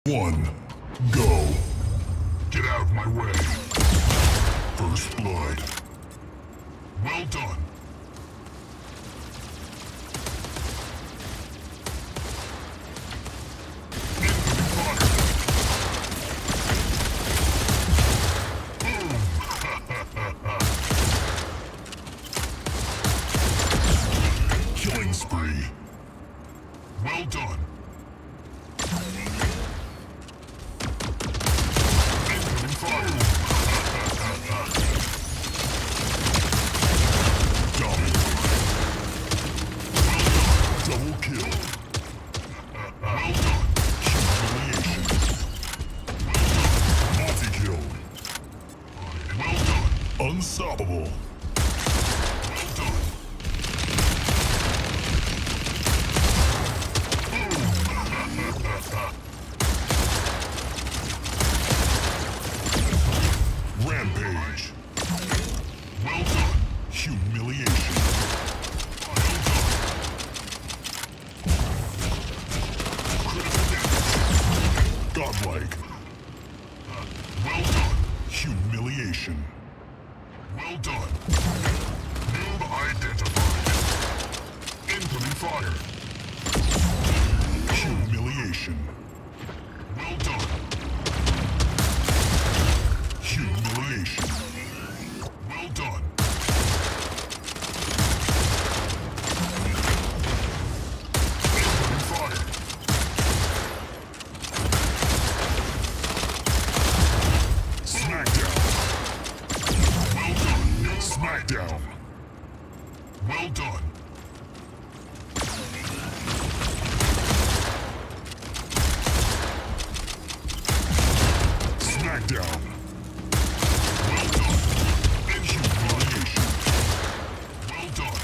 One, go. Get out of my way. First blood. Well done. Killing spree. Well done. Incoming fire. Dominate. Well done. Double kill. Well done. Humiliation. Well done. Multi-kill. Well done. Unstoppable. Well done. Rampage. Well done. Humiliation. Well done. Critical damage. Godlike. Well done. Humiliation. Well done. Noob identified. Incoming fire. Humiliation. Well done. Humiliation. Well done. Incoming fire. Smackdown. Well done. Smackdown. Well done. Smackdown. Well done. Humiliation. Well done.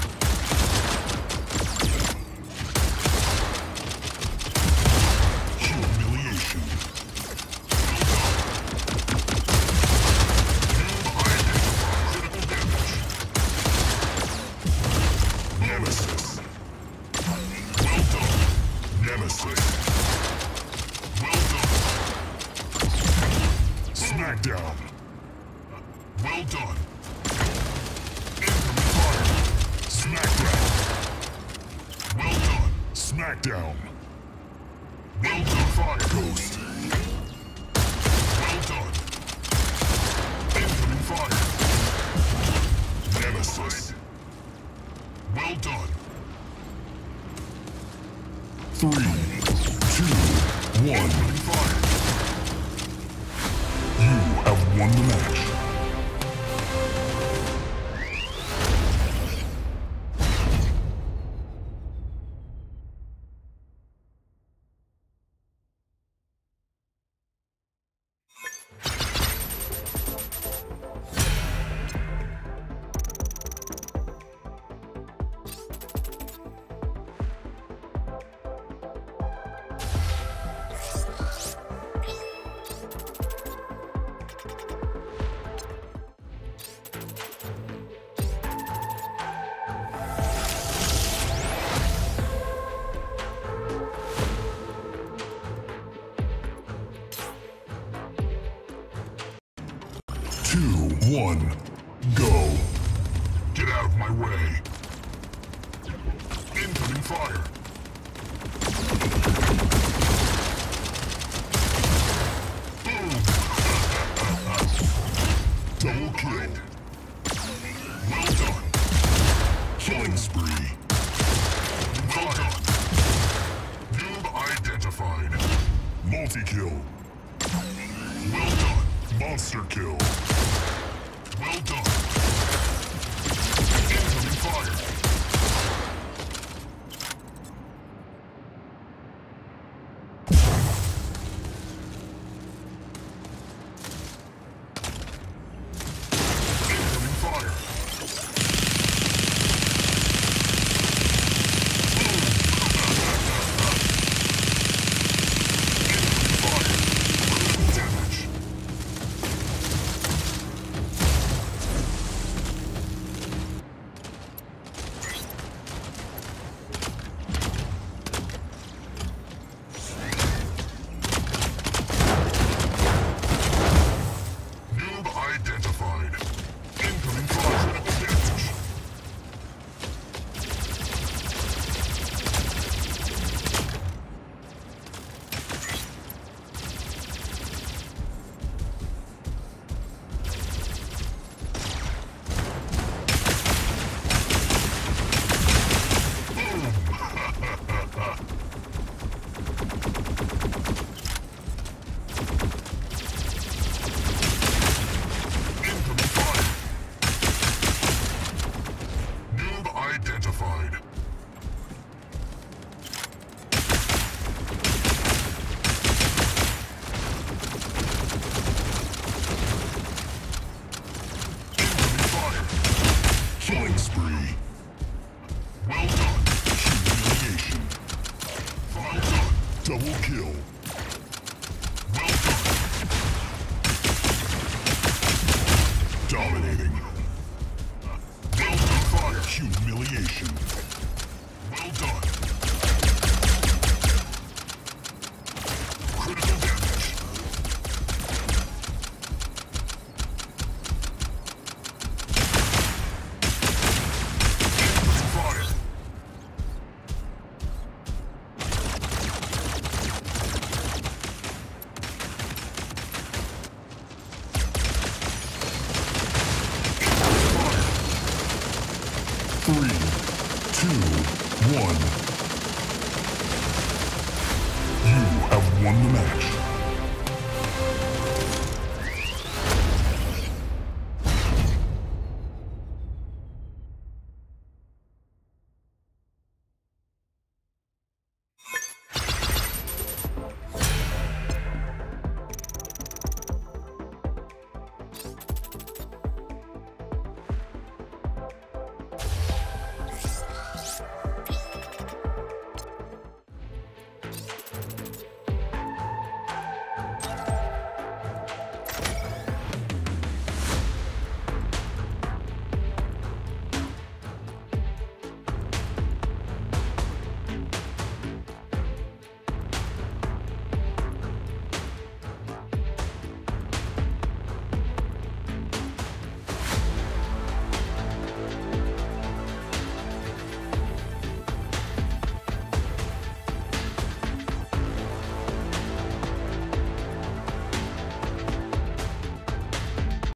Humiliation. Well done. Noob identified. Critical damage. Nemesis. Well done. Nemesis. Well done. Smackdown. Well done. Incoming fire. Smackdown. Well done. Smackdown. Well done. Fire. Ghost. Well done. Incoming fire. Nemesis. Well done. 3, 2, 1. Incoming fire. You have won the match. Two, one, go. Get out of my way. Incoming fire. Boom. Double kill. Well done. Killing spree. Well done. Noob identified. Multi-kill. Well done. Monster kill. Well done. Incoming fire. Incoming fire. Incoming fire. Damage. Dominating. Well done, fire. Humiliation.